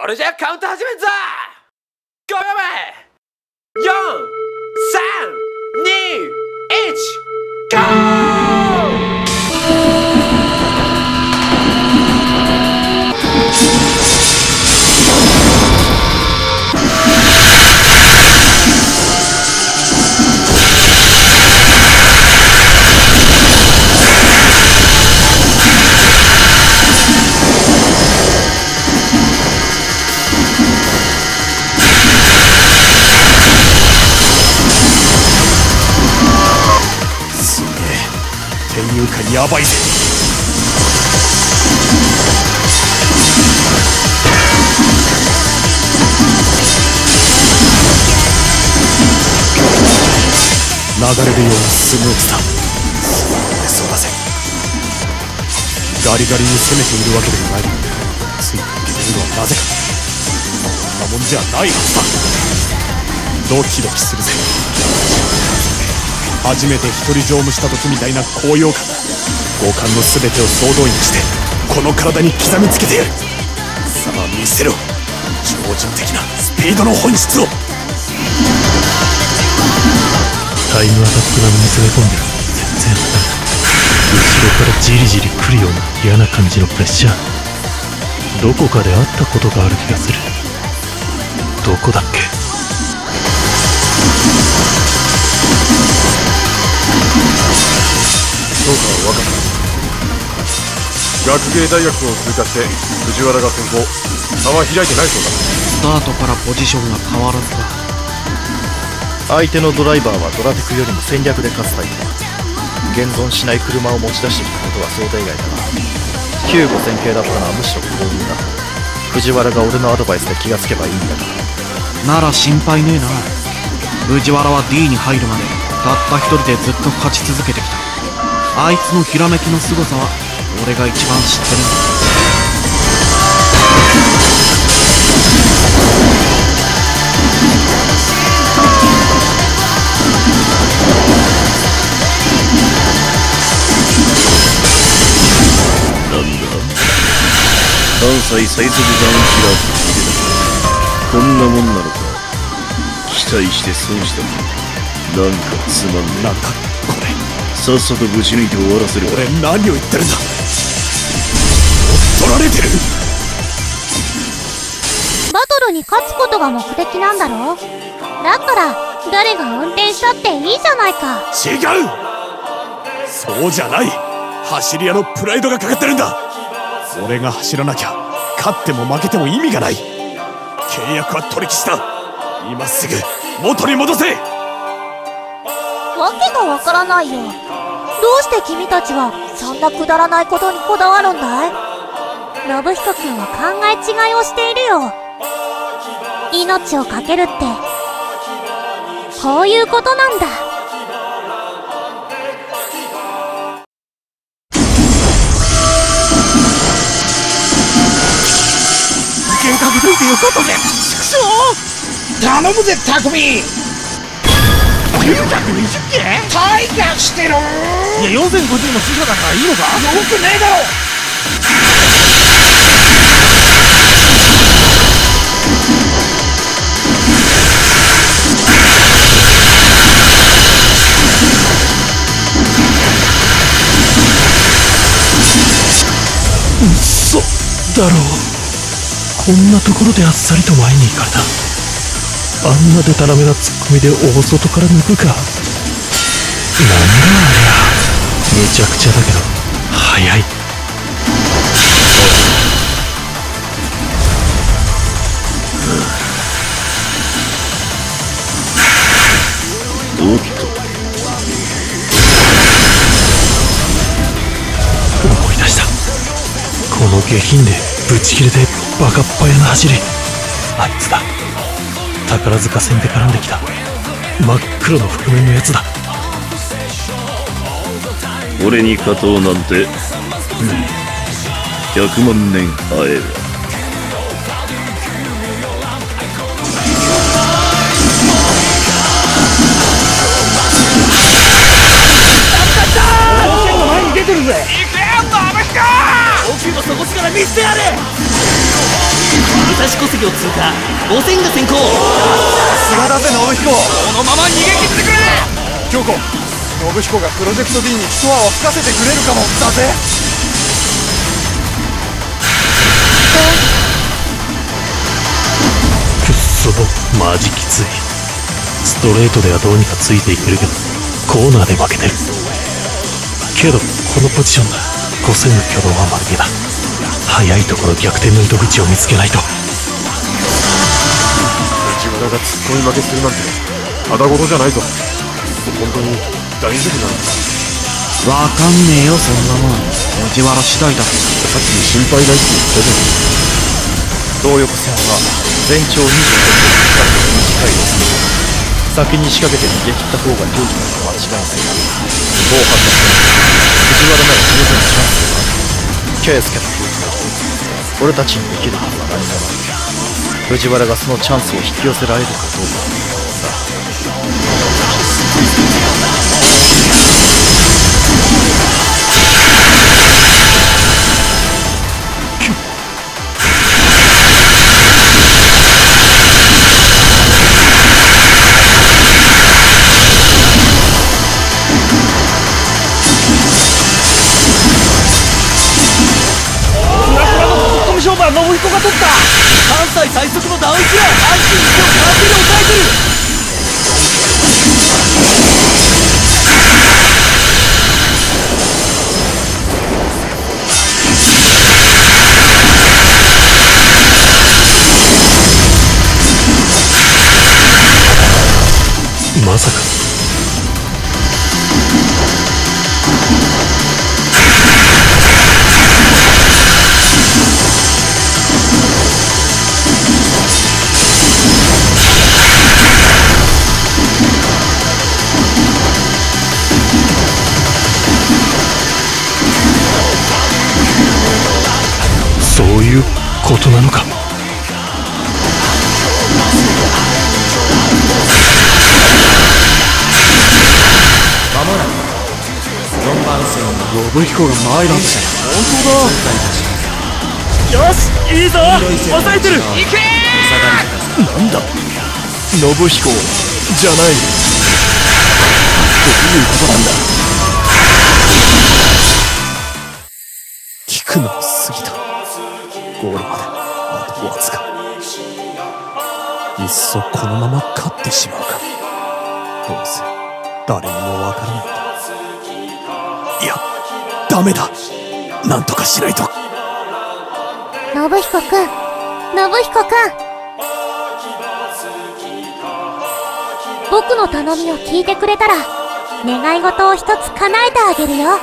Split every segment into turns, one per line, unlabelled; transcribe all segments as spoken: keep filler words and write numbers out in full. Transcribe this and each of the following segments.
れじゃカウント始めんぞ。ごびょうめ、よん、さん、に、いち、ゴー。
天遊界やばいぜ。流れるようにスムーズだ。そうだぜ。ガリガリに攻めているわけでもない。ついていけるのはなぜか。そんなもんじゃないはずだ。ドキドキするぜ。初めて一人乗務した時みたいな高揚感。五感の全てを総動員してこの体に刻みつけてやる。さあ見せろ、超人的なスピードの本質を。
タイムアタックなのに攻め込んでる。全然当たらない。後ろからじりじり来るような嫌な感じのプレッシャー。どこかで会ったことがある気がする。どこだっけ。
そうか、分かった。学芸大学を通過して藤原が先行。差は開いてないそうだ。
スタートからポジションが変わらずだ。
相手のドライバーはドラテクよりも戦略で勝つタイプだ。現存しない車を持ち出してきたことは想定外だが、きゅうご線形だったのはむしろ幸運だ。藤原が俺のアドバイスで気がつけばいいんだ
が。なら心配ねえな。藤原は ディー に入るまでたった一人でずっと勝ち続けてきた。あいつのひらめきの凄さは俺が一番知ってるんだ。
関西最速ダウンキラーとしてだ。こんなもんなのか。期待して損したもん。なんかつまんねえ。
なんだこれ。
さっさとぶち抜いて終わらせる。
俺何を言ってるんだ。取られてる。
バトルに勝つことが目的なんだろう。だから誰が運転したっていいじゃないか。
違う、そうじゃない。走り屋のプライドがかかってるんだ。俺が走らなきゃ勝っても負けても意味がない。契約は取り消した。今すぐ元に戻せ。
わけがわからないよ。どうして君たちはそんなくだらないことにこだわるんだい。信彦君は考え違いをしているよ。命を懸けるってこういうことなんだ。
かけといてよかったぜ。畜生、頼むぜ匠。きゅうひゃくにじゅっけん退却してろ。いやよんせんごじゅうの死者だからいいのか。よくねえだろ。
嘘だろう。こんなところであっさりと前に行かれた。あんなデタラメなツッコミで大外から抜くか。なんだありゃ。めちゃくちゃだけど早い。
おっと、
思い出した。この下品でブチ切れてバカっぱやな走り。あいつだ。宝塚戦で絡んできた真っ黒の覆面のやつだ。
俺に勝とうなんて、うん、ひゃくまんねん会える。
前に出てるぜ。
行けよ信彦。大きいの底力見せてやれ。うるさい
東小杉を通過。ごせんが先行。
さすがだぜ信彦。
このまま逃げ切ってくれ。
京子、信彦がプロジェクト D に一泡を吹かせてくれるかもだぜ。
くっそマジきつい。ストレートではどうにかついていけるけどコーナーで負けてる。けどこのポジションだ。ごせんの挙動は丸見えだ。早いところ逆転の糸口を見つけないと。
藤原が突っ込み負けするなんてただごとじゃないぞ。本当に大丈夫なのか。
わかんねえよそんなもん。藤原次第だ。
さっき心配ないって言ったじゃん。
東横線は全長にじゅうごキロ短いですね。先に仕掛けて逃げ切った方が有利なのは間違いないが、後半の藤原なら十分チャンスがある。圭介と俺たちにできることは何もない。藤原がそのチャンスを引き寄せられるかどうかだ。
勝負は信彦が取った。関西最速のダウンキラーアイシーいちを完全に抑えてる。
まさかそういうことなのか。
まもなくよんばん線の
信彦が前だぜ。
本当だ。よしいいぞ抑えてる。いけー。
なんだ信彦じゃない。どういうことなんだ。聞くのも過ぎた。ゴールまであとわずか。いっそこのまま勝ってしまうか。どうせ誰にもわからないんだ。いやダメだ。なんとかしないと。
信彦くん、信彦くん、僕の頼みを聞いてくれたら願い事を一つ叶えてあげるよ。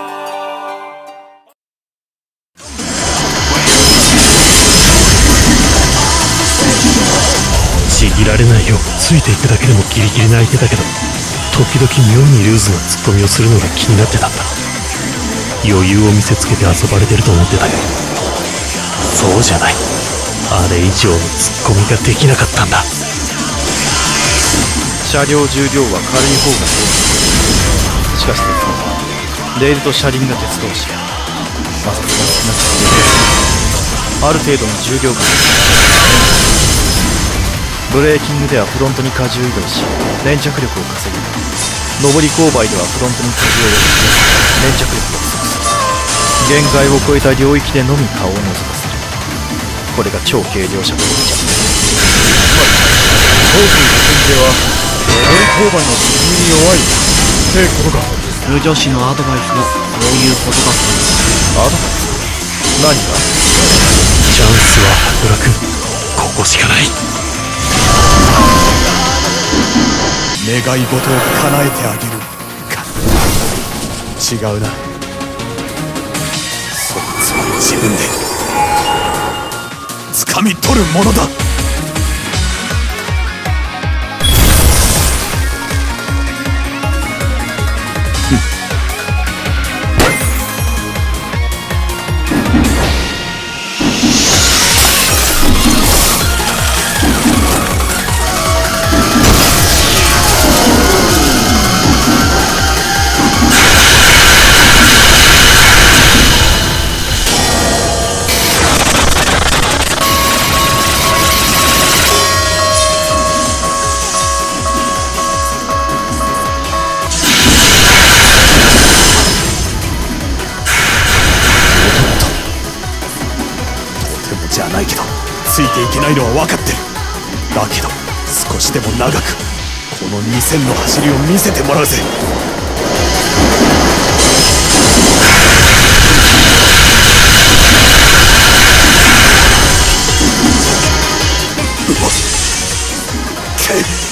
ちぎられないようついていくだけでもギリギリな相手だけど、時々妙にルーズなツッコミをするのが気になってたんだ。余裕を見せつけて遊ばれてると思ってたけど、そうじゃない。あれ以上のツッコミができなかったんだ。
車両重量は軽い方がそう。しかし鉄道はレールと車輪が鉄同士。摩擦が少なくてある程度の重量感。ブレーキングではフロントに荷重移動し粘着力を稼ぎ、上り勾配ではフロントに荷重を寄せ粘着力を不足する。限界を超えた領域でのみ顔を覗かせる。これが超軽量車というジャンプ。
当時の点では上り勾配の進みに弱いってことか。
無女子のアドバイスもそういうことだったんだ。
アドバイス？何が？
チャンスは白楽、ここしかない。
願い事を叶えてあげるか。違うな。そいつは自分で掴み取るものだ。 いけないのは分かってる。だけど少しでも長くこのにせんの走りを見せてもらうぜ。うわっけっ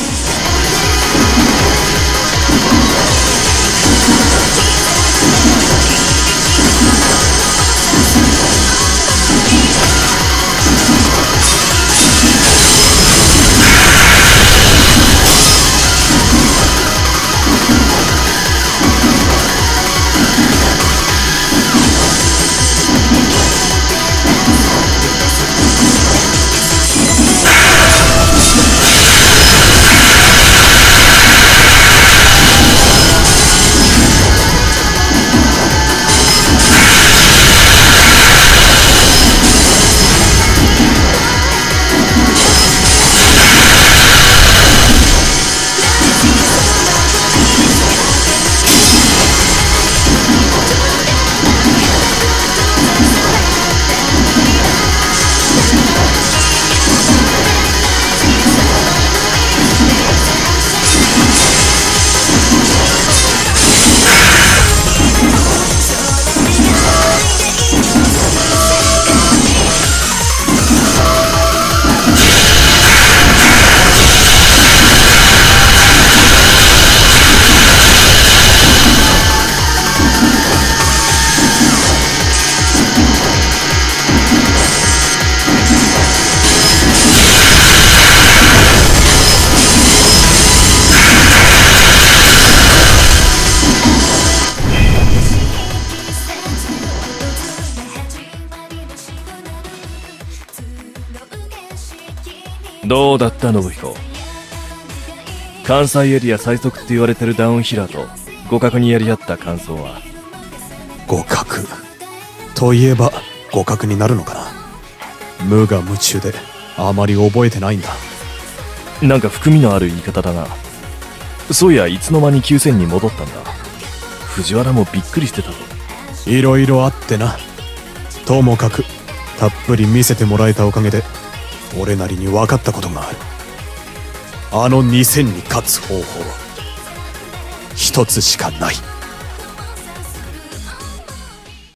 どうだった信彦。関西エリア最速って言われてるダウンヒラーと互角にやり合った感想は。
互角といえば互角になるのかな。無我夢中であまり覚えてないんだ。
なんか含みのある言い方だな。そういやいつの間にきゅうせんに戻ったんだ。藤原もびっくりしてたぞ。
いろいろあってな。ともかくたっぷり見せてもらえたおかげで俺なりに分かったことがある。あのにせんに勝つ方法は一つしかない。